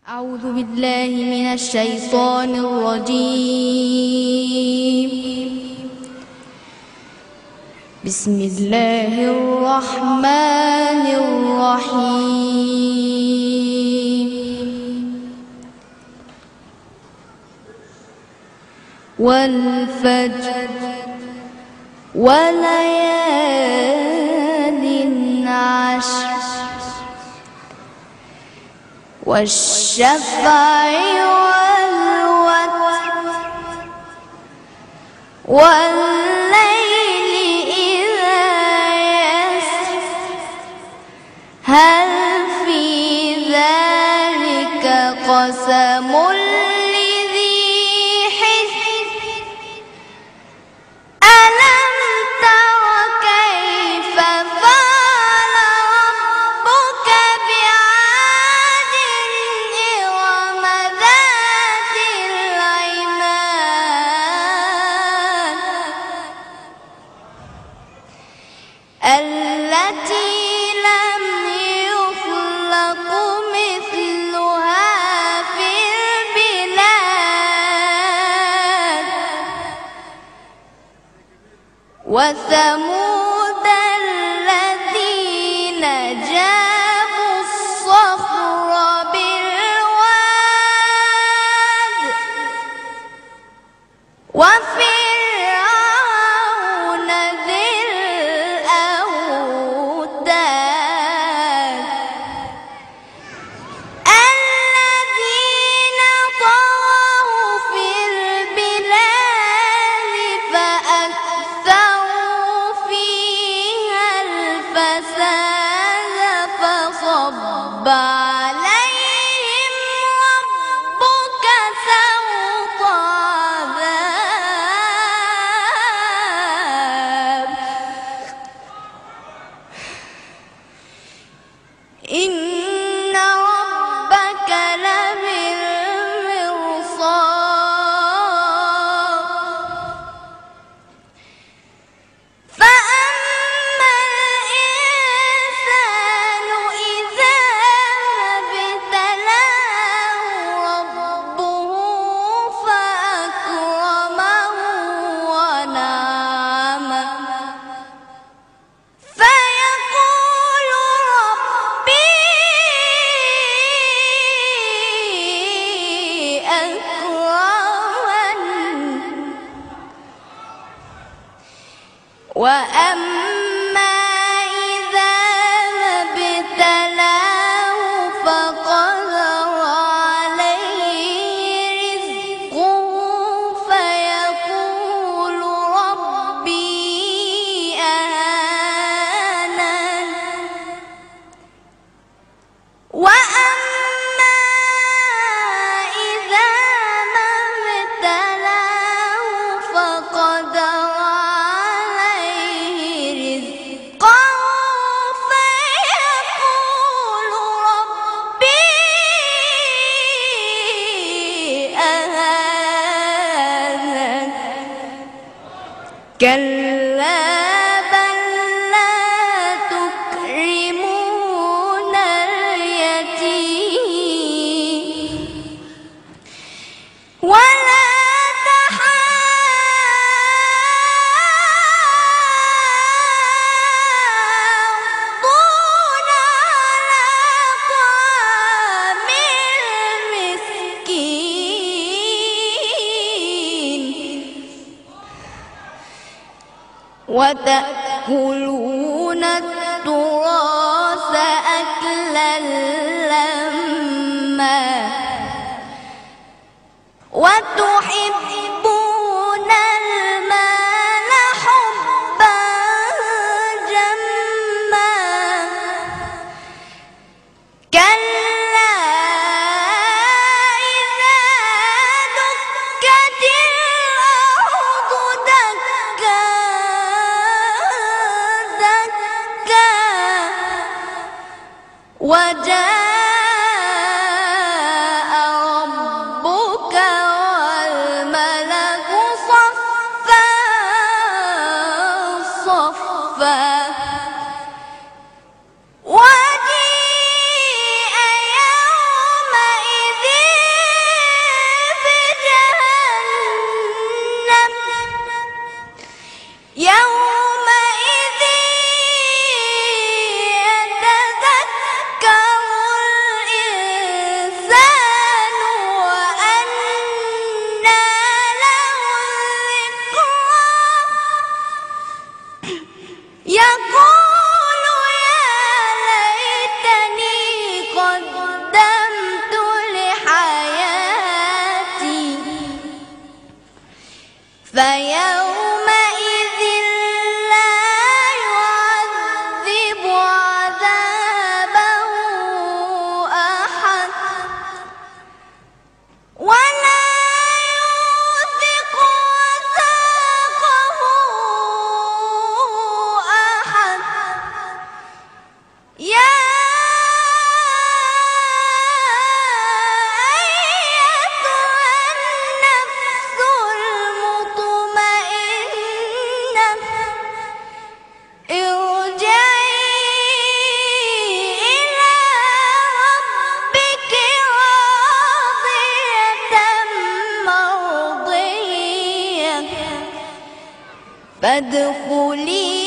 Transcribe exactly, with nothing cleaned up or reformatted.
أعوذ بالله من الشيطان الرجيم. بسم الله الرحمن الرحيم. والفجر وليال عشر والشفع والوتر والليل إذا يسر هل في ذلك قسم لذي حجر ألم تر كيف فعل ربك بعاد إرم ذات العماد التي لم يخلق مثلها في البلاد وثمود الذين جابوا الصخر بالواد وفرعون ذي الأوتاد الذين طغوا في البلاد فأكثروا فيها الفساد فصب عليهم ربك سوط عذاب إن ربك لبالمرصاد فأما الإنسان إذا ما ابتلاه ربه فأكرمه ونعمه فيقول ربي أكرمن وأما إذا ما ابتلاه فقدر عليه رزقه فيقول ربي أهانن وأما إذا ما ابتلاه فقدر عليه رزقه فيقول ربي أهانن كلا بل لا تكرمون اليتيم ولا تحاضون على طعام المسكين وتأكلون التراث أكلا لما وتحبون المال حبا جما كلا إذا دكت الأرض دكا دكا وجاء ربك والملك صفا صفا وجيء يومئذ يومئذ يتذكر الإنسان وأنى له الذكرى يقول يا ليتني قدمت لحياتي فيومئذ لا يعذب عذابه أحد ولا يوثق وثاقه أحد يا فادخلي